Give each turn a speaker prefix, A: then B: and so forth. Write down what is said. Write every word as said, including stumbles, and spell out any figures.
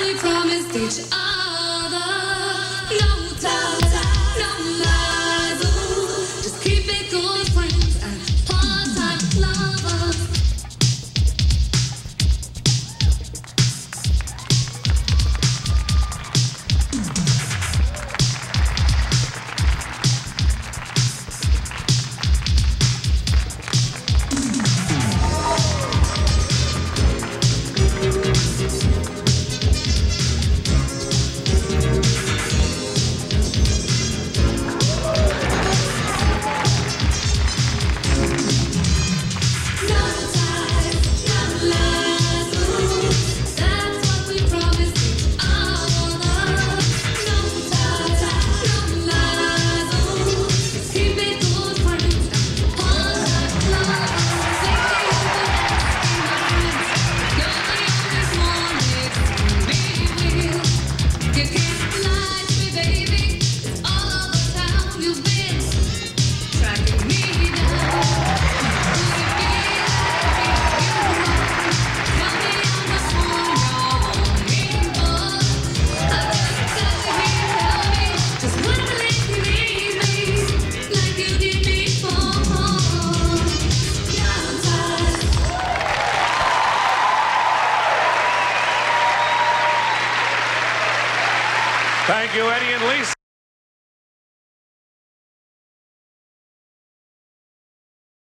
A: we promised each other. No time, no lies, ooh. Just keep it good friends and part-time lovers.
B: Thank you, Eddie and Lisa.